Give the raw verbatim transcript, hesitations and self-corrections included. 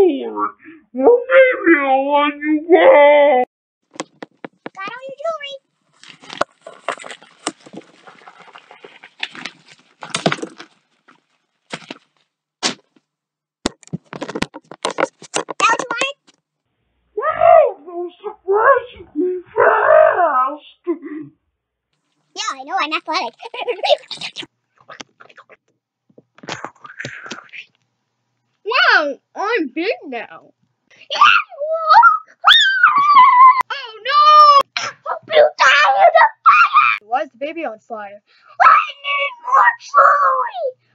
sword. Well, maybe I'll let you go. Got all your jewelry. That what you wanted? Wow, those surprisingly fast. Yeah, I know, I'm athletic. Wow, I'm big now. Oh no! Why is the baby on fire? I need more jewelry!